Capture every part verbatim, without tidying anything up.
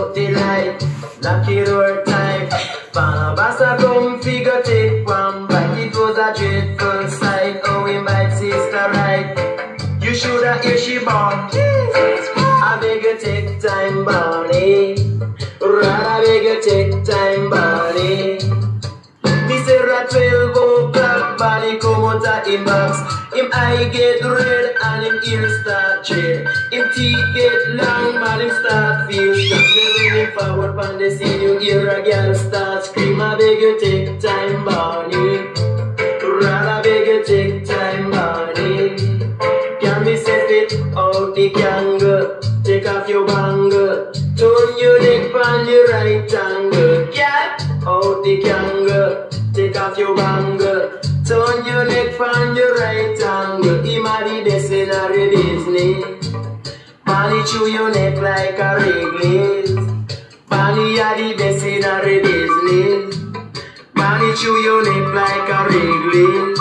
out the light, lock it door tight. Barnabas come figure take one bite. It was a dreadful sight. Oh, invite sister right. You shoulda hear she born. I beg you take time, Barney. Rather beg you take time, Barney. Me say at twelve o'clock, Barney come out of him box. Him eye get red and him ears start red. Him teeth get long, man him start feel shock. Then him forward from the scene, you hear a girl start scream. I beg you take time, Barney. Rather beg you take time, Barney. Can me set it out the candle? Take off your bangle. Turn your neck on the right angle. Get out the candle. Take off your bangle. Turn your neck on the right angle. Imaginary business. Barney chew your neck like a Wrigley's. Barney are the best in a business. Barney chew your neck like a Wrigley's.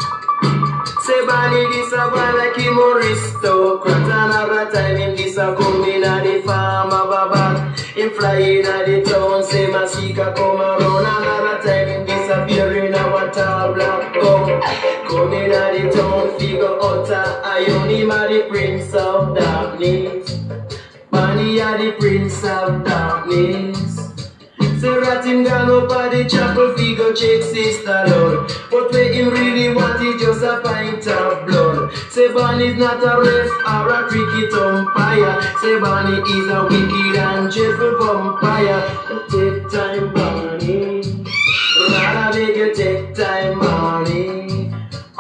Say Barney this a boy like him aristocrat. Another time him this a come in a the farm of a bag. Him fly in a the town, say Masika come around. Another time him disappear in a water black gown. Come in a the town, figure out a iron. Him a the prince of darkness. Barney a the prince of darkness. Say rat him gone up at the chapel, figure check sister Lord. But when him really want it, just a pint of blood. Say Barney's not a ref or a cricket umpire. Say Barney is a wicked and dreadful vampire. Take time, Barney. Rather beg you take time, Barney.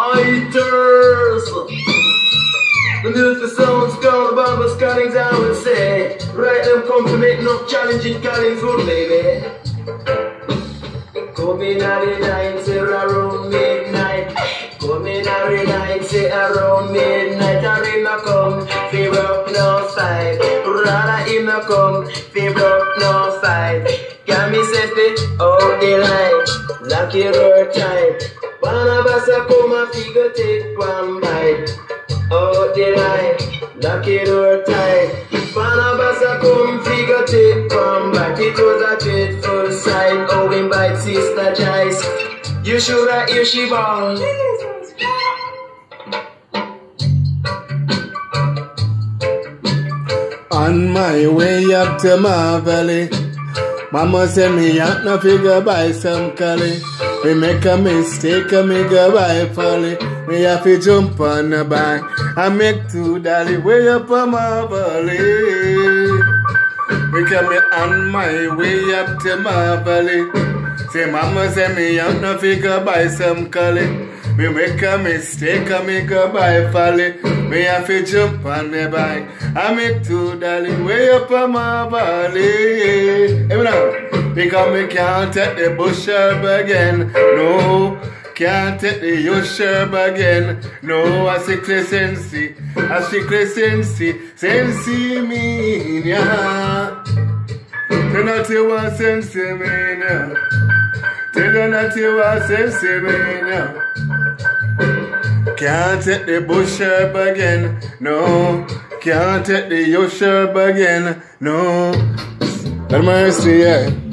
Iters. The music sounds gone about the Scottings, I would say. Right them come to make no challenging callings good, baby. Come in at the night, say around midnight. Come in at the night, say around midnight. I him a come, fever up no side. Rather him a come, fever up no side. Can me set it out the light, lock your door tight. Barnabas a come and figure take one bite. Out the light, lock it door tight. Barnabas a come figure take one bite. It was a dreadful sight. Oh, invite sister Joyce. You shoulda hear she born. On my way up to my valley, Mama send me out no figure buy some curly. We make a mistake and me go buy folly. Me have to jump on the back and make two dolly way up on my valley. We come on my way up to my valley. Say Mama send me out no figure buy some curly. Me make a mistake and me go buy folly. Me have to jump on the back and make two dolly way up on my valley. Hey, now. Because me can't take the bush herb again. No, can't take the yush herb again. No, a sickly sensi, a sickly sensi, sensi mean ya. Tell not you what sensi mean ya. Tell not you what sensi mean ya. Can't take the bush herb again. No, can't take the yush herb again. No, have mercy, yeah.